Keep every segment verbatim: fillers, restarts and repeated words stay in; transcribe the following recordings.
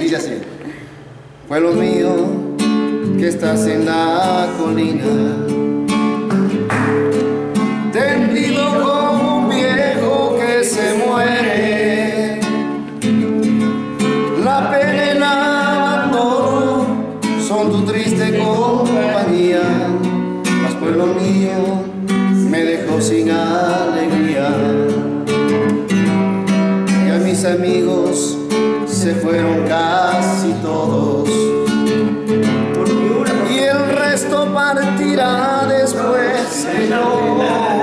dice así: pueblo mío que estás en la colina, tendido como un viejo que se muere, la pena y el abandono son tu triste compañía, mas pueblo mío me dejó sin alegría, y a mis amigos se fueron casi todos, y el resto partirá después que yo.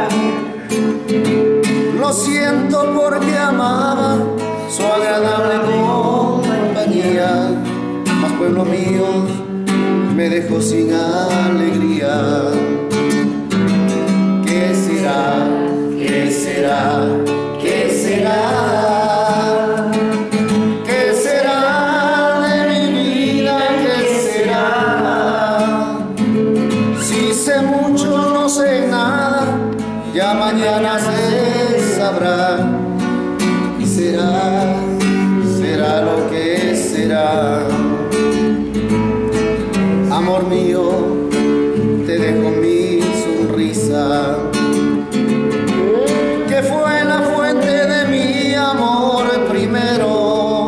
Lo siento porque amaba su agradable compañía, mas pueblo mío me dejó sin alegría. ¿Qué será? ¿Qué será? ¿Qué será? ¿Qué será de mi vida? ¿Qué será? Si sé mucho, no sé nada, ya mañana se sabrá. Y será, será lo que será. Amor mío, te dejo mi sonrisa, que fue la fuente de mi amor primero.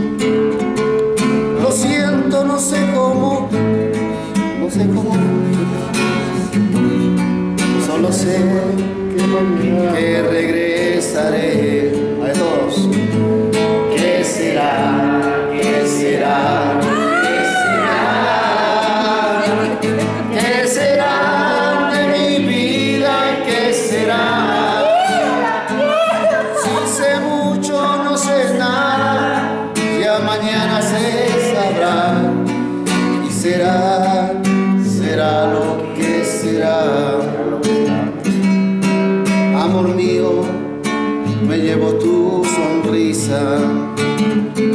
Lo siento, no sé cómo, no sé cómo, solo sé que regresaré. A todos. ¿Qué será? ¿Qué será? ¿Qué será de mi vida? ¿Qué será? Si sé mucho, no sé nada, ya mañana se sabrá. Y será, será lo que será. Amor mío, me llevo tu sonrisa,